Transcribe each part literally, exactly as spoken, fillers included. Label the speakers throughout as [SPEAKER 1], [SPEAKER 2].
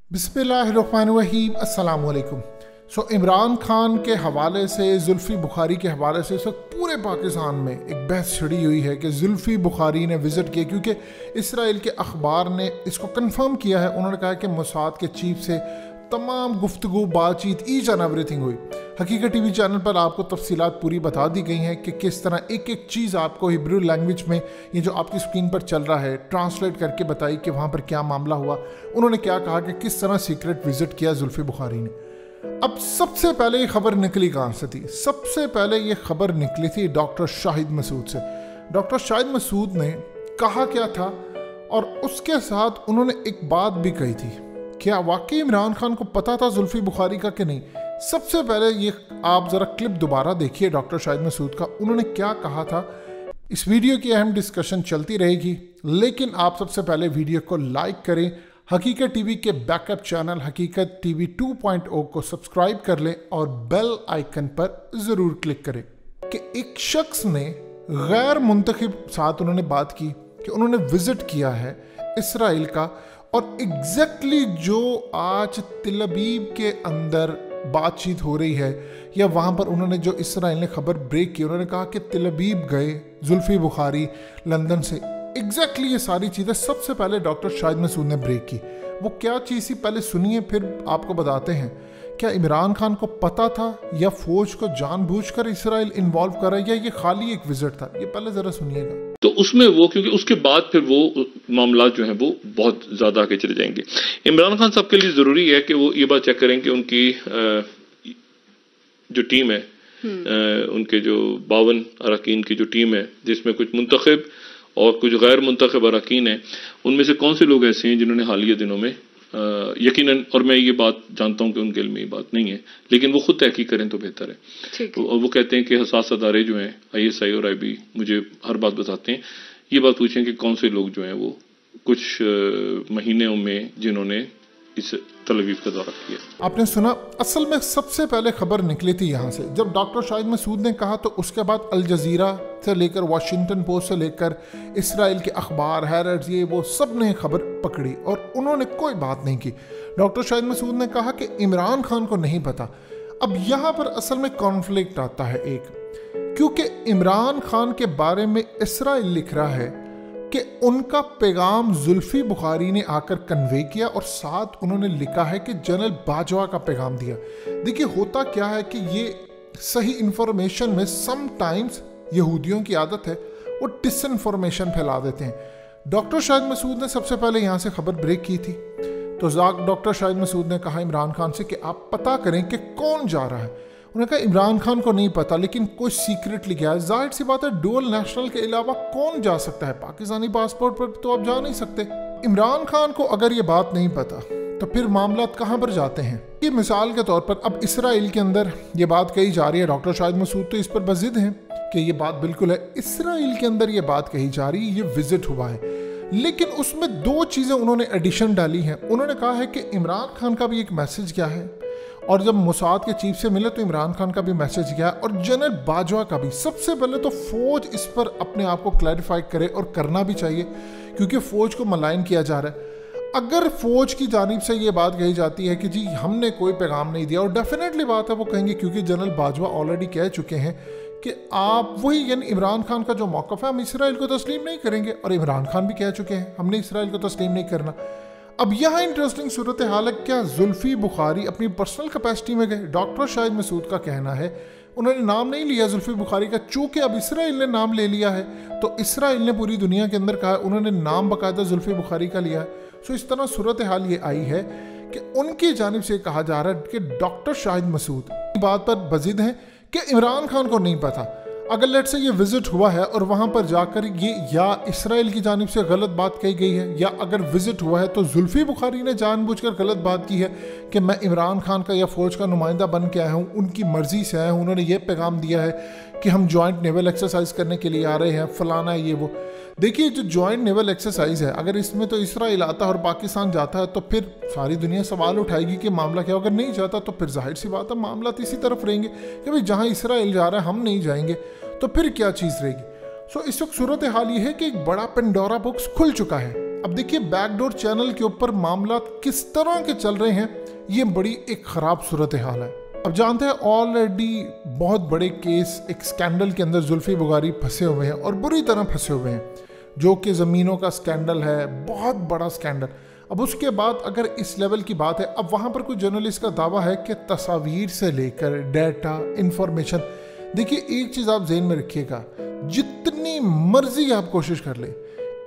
[SPEAKER 1] बिस्मिल्लाहिर्रहमानिर्रहीम, अस्सलाम वालेकुम। सो इमरान खान के हवाले से, जुल्फ़ी बुखारी के हवाले से इस वक्त पूरे पाकिस्तान में एक बहस छिड़ी हुई है कि जुल्फ़ी बुखारी ने विज़िट किया, क्योंकि इसराइल के अखबार ने इसको कंफर्म किया है। उन्होंने कहा कि मोसाद के चीफ से तमाम गुफ्तगू, बातचीत, ईच एंड एवरीथिंग हुई। हकीकत टीवी चैनल पर आपको तफसीलात पूरी बता दी गई हैं कि किस तरह एक एक चीज़ आपको हिब्रू लैंग्वेज में, ये जो आपकी स्क्रीन पर चल रहा है, ट्रांसलेट करके बताई कि वहाँ पर क्या मामला हुआ, उन्होंने क्या कहा कि किस तरह सीक्रेट विजिट किया जुल्फ़ी बुखारी ने। अब सबसे पहले ये खबर निकली कहाँ से थी? सबसे पहले ये खबर निकली थी डॉक्टर शाहिद मसूद से। डॉक्टर शाहिद मसूद ने कहा क्या था, और उसके साथ उन्होंने एक बात भी कही थी। क्या वाकई इमरान खान को पता था जुल्फ़ी बुखारी का कि नहीं? सबसे पहले ये आप ज़रा क्लिप दोबारा देखिए डॉक्टर शाहिद मसूद का, उन्होंने क्या कहा था। इस वीडियो की अहम डिस्कशन चलती रहेगी, लेकिन आप सबसे पहले वीडियो को लाइक करें, हकीकत टीवी के backup channel Haqeeqat TV two point O को सब्सक्राइब कर लें और बेल आइकन पर ज़रूर क्लिक करें। कि एक शख्स ने गैर मुंतखब, साथ उन्होंने बात की कि उन्होंने विज़िट किया है इसराइल का, और एग्जैक्टली जो आज तिल अबीब के अंदर बातचीत हो रही है, या वहाँ पर उन्होंने जो इसराइल ने खबर ब्रेक की, उन्होंने कहा कि तिल अबीब गए जुल्फ़ी बुखारी लंदन से। एग्जैक्टली ये सारी चीज़ें सबसे पहले डॉक्टर शाहिद मसूद ने ब्रेक की। वो क्या चीज़ थी पहले सुनिए, फिर आपको बताते हैं। क्या इमरान खान को पता था, या फौज को जानबूझकर इसराइल इन्वॉल्व कर रहा है, या ये खाली एक विजिट था? ये पहले ज़रा सुनिएगा।
[SPEAKER 2] तो उसमें वो, क्योंकि उसके बाद फिर वो मामला जो है वो बहुत ज़्यादा आगे चले जाएंगे। इमरान खान साहब के लिए ज़रूरी है कि वो ये बात चेक करें कि उनकी जो टीम है, उनके जो बावन अरकान की जो टीम है, जिसमें कुछ मुंतखब और कुछ गैर मुंतखब अरकान हैं, उनमें से कौन से लोग ऐसे हैं जिन्होंने हालिया दिनों में यकीनन, और मैं ये बात जानता हूँ कि उनके इल्म में ये बात नहीं है, लेकिन वो खुद तहकीक करें तो बेहतर है। तो और वो कहते हैं कि हसास अदारे जो हैं, आई एस आई और आई बी, मुझे हर बात बताते हैं, ये बात पूछें कि कौन से लोग जो हैं वो कुछ महीनों में जिन्होंने इस तल अवीव का दौरा किया।
[SPEAKER 1] आपने सुना, असल में सबसे पहले खबर निकली थी यहाँ से। जब डॉक्टर शाहिद मसूद ने कहा तो उसके बाद अल जजीरा से लेकर वाशिंगटन पोस्ट से लेकर इसराइल के अखबार, हैरड्स, ये वो सब ने खबर पकड़ी और उन्होंने कोई बात नहीं की। डॉक्टर शाहिद मसूद ने कहा कि इमरान खान को नहीं पता। अब यहाँ पर असल में कॉन्फ्लिक्ट आता है एक, क्योंकि इमरान खान के बारे में इसराइल लिख रहा है कि उनका पैगाम जुल्फ़ी बुखारी ने आकर कन्वे किया, और साथ उन्होंने लिखा है कि जनरल बाजवा का पैगाम दिया। देखिए, होता क्या है कि ये सही इंफॉर्मेशन में समटाइम्स यहूदियों की आदत है, वो डिसइंफॉर्मेशन फैला देते हैं। डॉक्टर शाहिद मसूद ने सबसे पहले यहाँ से खबर ब्रेक की थी। तो डॉक्टर शाहिद मसूद ने कहा इमरान खान से कि आप पता करें कि कौन जा रहा है। उन्होंने कहा इमरान खान को नहीं पता, लेकिन कोई सीक्रेटली गया है। जाहिर सी बात है, डुअल नेशनल के अलावा कौन जा सकता है? पाकिस्तानी पासपोर्ट पर तो आप जा नहीं सकते। इमरान खान को अगर ये बात नहीं पता तो फिर मामला कहाँ पर जाते हैं? ये मिसाल के तौर पर अब इसराइल के अंदर ये बात कही जा रही है, डॉक्टर शाहिद मसूद तो इस पर बजिद हैं कि ये बात बिल्कुल है। इसराइल के अंदर ये बात कही जा रही है, ये विजिट हुआ है, लेकिन उसमें दो चीज़ें उन्होंने एडिशन डाली हैं। उन्होंने कहा है कि इमरान खान का भी एक मैसेज क्या है, और जब मोसाद के चीफ से मिले तो इमरान खान का भी मैसेज गया, और जनरल बाजवा का भी। सबसे पहले तो फौज इस पर अपने आप को क्लैरिफाई करे, और करना भी चाहिए, क्योंकि फौज को मलाइन किया जा रहा है। अगर फौज की जानिब से ये बात कही जाती है कि जी हमने कोई पैगाम नहीं दिया, और डेफिनेटली बात है वो कहेंगे, क्योंकि जनरल बाजवा ऑलरेडी कह चुके हैं कि आप वही, यानी इमरान खान का जो मौक़िफ़ है, हम इसराइल को तस्लीम नहीं करेंगे, और इमरान खान भी कह चुके हैं हमने इसराइल को तस्लीम नहीं करना। अब यहाँ इंटरेस्टिंग सूरत हाल है, क्या जुल्फ़ी बुखारी अपनी पर्सनल कैपेसिटी में गए? डॉक्टर शाहिद मसूद का कहना है उन्होंने नाम नहीं लिया जुल्फ़ी बुखारी का, चूँकि अब इसराइल ने नाम ले लिया है, तो इसराइल ने पूरी दुनिया के अंदर कहा, उन्होंने नाम बाकायदा जुल्फ़ी बुखारी का लिया है। सो इस तरह सूरत हाल ये आई है कि उनकी जानिब से कहा जा रहा है कि डॉक्टर शाहिद मसूद बात पर बजिद हैं कि इमरान खान को नहीं पता। अगर लेट से ये विजिट हुआ है और वहाँ पर जाकर ये या इसराइल की जानिब से गलत बात कही गई है, या अगर विजिट हुआ है तो जुल्फ़ी बुखारी ने जानबूझकर गलत बात की है कि मैं इमरान खान का या फ़ौज का नुमाइंदा बन के आया हूँ, उनकी मर्ज़ी से आया हूँ, उन्होंने ये पैगाम दिया है कि हम जॉइंट नेवल एक्सरसाइज करने के लिए आ रहे हैं, फलाना है ये वो। देखिए, जो जॉइंट नेवल एक्सरसाइज है, अगर इसमें तो इसराइल आता है और पाकिस्तान जाता है, तो फिर सारी दुनिया सवाल उठाएगी कि मामला क्या। अगर नहीं जाता तो फिर जाहिर सी बात है मामला तो इसी तरफ रहेंगे कि भाई जहाँ इसराइल जा रहा है हम नहीं जाएंगे, तो फिर क्या चीज़ रहेगी। सो इस वक्त सूरत हाल ये है कि एक बड़ा पेंडोरा बॉक्स खुल चुका है। अब देखिए बैकडोर चैनल के ऊपर मामला किस तरह के चल रहे हैं, ये बड़ी एक खराब सूरत हाल है। अब जानते हैं ऑलरेडी बहुत बड़े केस एक स्कैंडल के अंदर जुल्फी बुखारी फंसे हुए हैं और बुरी तरह फंसे हुए हैं, जो कि ज़मीनों का स्कैंडल है, बहुत बड़ा स्कैंडल। अब उसके बाद अगर इस लेवल की बात है, अब वहाँ पर कोई जर्नलिस्ट का दावा है कि तस्वीर से लेकर डाटा इंफॉर्मेशन, देखिए एक चीज़ आप ज़हन में रखिएगा, जितनी मर्जी आप कोशिश कर ले,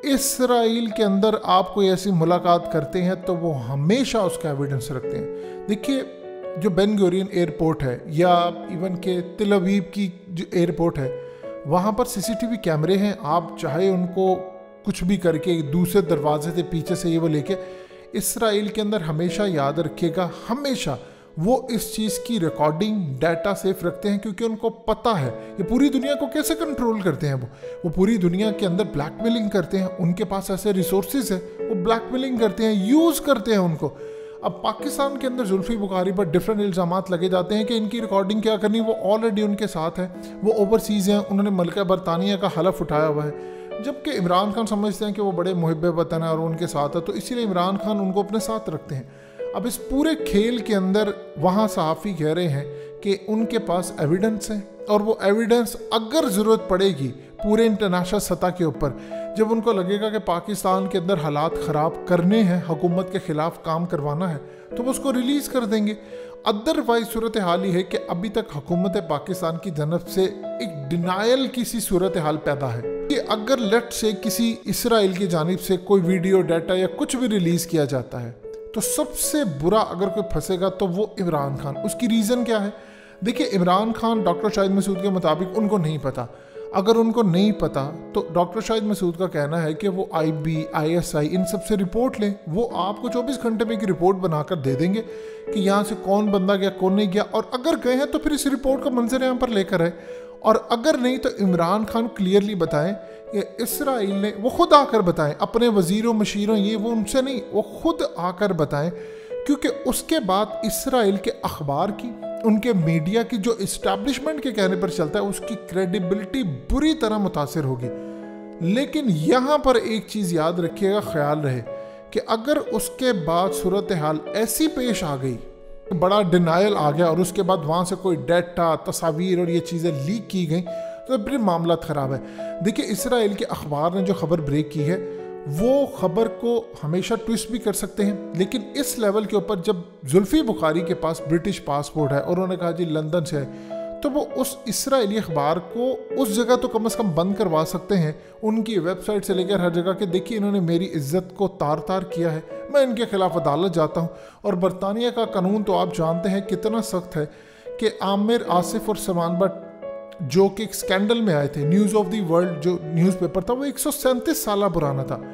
[SPEAKER 1] इसराइल के अंदर आप कोई ऐसी मुलाकात करते हैं तो वो हमेशा उसका एविडेंस रखते हैं। देखिए जो बेन गुरियन एयरपोर्ट है या इवन के तिल अवीव की जो एयरपोर्ट है, वहाँ पर सीसीटीवी कैमरे हैं। आप चाहे उनको कुछ भी करके दूसरे दरवाजे से पीछे से ये वो लेके, इसराइल के अंदर हमेशा याद रखिएगा, हमेशा वो इस चीज़ की रिकॉर्डिंग डाटा सेफ रखते हैं, क्योंकि उनको पता है ये पूरी दुनिया को कैसे कंट्रोल करते हैं। वो वो पूरी दुनिया के अंदर ब्लैकमेलिंग करते हैं, उनके पास ऐसे रिसोर्सेज है, वो ब्लैकमेलिंग करते हैं, यूज़ करते हैं उनको। अब पाकिस्तान के अंदर जुल्फी बुखारी पर डिफरेंट इल्ज़ामात लगे जाते हैं कि इनकी रिकॉर्डिंग क्या करनी, वो ऑलरेडी उनके साथ है, वो ओवरसीज़ हैं, उन्होंने मलका बरतानिया का हलफ उठाया हुआ है, जबकि इमरान खान समझते हैं कि वो बड़े मुहिब वतन है और उनके साथ है, तो इसीलिए इमरान खान उनको अपने साथ रखते हैं। अब इस पूरे खेल के अंदर वहाँ सहाफ़ी कह रहे हैं कि उनके पास एविडेंस है, और वो एविडेंस अगर ज़रूरत पड़ेगी पूरे इंटरनेशनल सतह के ऊपर, जब उनको लगेगा कि पाकिस्तान के अंदर हालात ख़राब करने हैं, हुकूमत के ख़िलाफ़ काम करवाना है, तो वो उसको रिलीज़ कर देंगे। अदरवाइज सूरत हाल ही है कि अभी तक हुकूमत पाकिस्तान की जानब से एक डिनायल की सी सूरत हाल पैदा है कि अगर लेट से किसी इसराइल की जानिब से कोई वीडियो डाटा या कुछ भी रिलीज़ किया जाता है, तो सबसे बुरा अगर कोई फंसेगा तो वो इमरान खान। उसकी रीज़न क्या है? देखिए इमरान खान डॉक्टर शाहिद मसूद के मुताबिक उनको नहीं पता। अगर उनको नहीं पता तो डॉक्टर शाहिद मसूद का कहना है कि वो आई बी, आई एस आई इन सब से रिपोर्ट लें, वो आपको चौबीस घंटे में एक रिपोर्ट बनाकर दे देंगे कि यहाँ से कौन बंदा गया, कौन नहीं गया, और अगर गए हैं तो फिर इस रिपोर्ट का मंजर यहाँ पर लेकर आए, और अगर नहीं तो इमरान खान क्लियरली बताएं कि इसराइल ने, वो खुद आकर बताएं, अपने वजीरों मशीरों ये वो उनसे नहीं, वो खुद आकर बताएं, क्योंकि उसके बाद इसराइल के अखबार की, उनके मीडिया की जो इस्टेब्लिशमेंट के कहने पर चलता है, उसकी क्रेडिबिलिटी बुरी तरह मुतासिर होगी। लेकिन यहाँ पर एक चीज़ याद रखिएगा, ख्याल रहे कि अगर उसके बाद सूरत हाल ऐसी पेश आ गई, बड़ा डिनायल आ गया, और उसके बाद वहाँ से कोई डाटा, तस्वीर और ये चीज़ें लीक की गई, तो फिर मामला ख़राब है। देखिए इसराइल के अखबार ने जो खबर ब्रेक की है, वो खबर को हमेशा ट्विस्ट भी कर सकते हैं, लेकिन इस लेवल के ऊपर जब जुल्फी बुखारी के पास ब्रिटिश पासपोर्ट है और उन्होंने कहा जी लंदन से है, तो वो उस इसराइली अखबार को उस जगह तो कम से कम बंद करवा सकते हैं, उनकी वेबसाइट से लेकर हर जगह के, देखिए इन्होंने मेरी इज्जत को तार तार किया है, मैं इनके खिलाफ अदालत जाता हूँ। और बरतानिया का कानून तो आप जानते हैं कितना सख्त है कि आमिर, आसिफ और सलमान बट जो कि एक स्कैंडल में आए थे, न्यूज़ ऑफ द वर्ल्ड जो न्यूज़पेपर था, वो एक सौ सैंतीस साल पुराना था,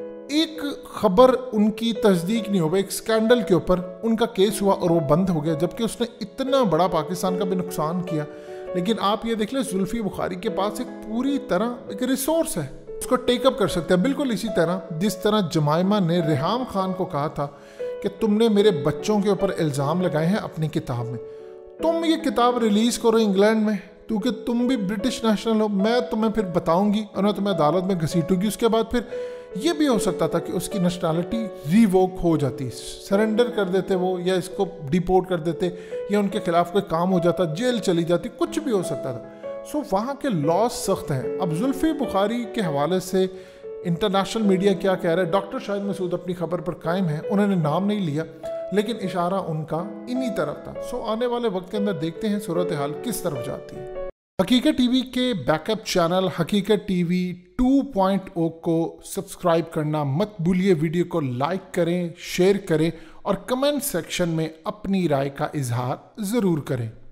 [SPEAKER 1] एक खबर उनकी तस्दीक नहीं हो गई, एक स्कैंडल के ऊपर उनका केस हुआ और वो बंद हो गया, जबकि उसने इतना बड़ा पाकिस्तान का भी नुकसान किया। लेकिन आप ये देख लें, जुल्फी बुखारी के पास एक पूरी तरह एक रिसोर्स है, उसको टेकअप कर सकते हैं, बिल्कुल इसी तरह जिस तरह जमाइमा ने रेहाम खान को कहा था कि तुमने मेरे बच्चों के ऊपर इल्ज़ाम लगाए हैं अपनी किताब में, तुम ये किताब रिलीज़ करो इंग्लैंड में, क्योंकि तुम भी ब्रिटिश नेशनल हो, मैं तुम्हें फिर बताऊंगी और मैं तुम्हें अदालत में घसीटूंगी। उसके बाद फिर ये भी हो सकता था कि उसकी नेशनलिटी रिवोक हो जाती, सरेंडर कर देते वो, या इसको डिपोर्ट कर देते, या उनके खिलाफ कोई काम हो जाता, जेल चली जाती, कुछ भी हो सकता था। सो वहाँ के लॉज सख्त हैं। अब जुल्फी बुखारी के हवाले से इंटरनेशनल मीडिया क्या कह रहा है, डॉक्टर शाहिद मसूद अपनी खबर पर कायम है, उन्होंने नाम नहीं लिया, लेकिन इशारा उनका इन्हीं तरफ था। सो आने वाले वक्त के अंदर देखते हैं सूरत हाल किस तरफ जाती है। हकीकत टीवी के backup channel Haqeeqat TV two point O को सब्सक्राइब करना मत भूलिए। वीडियो को लाइक करें, शेयर करें और कमेंट सेक्शन में अपनी राय का इजहार ज़रूर करें।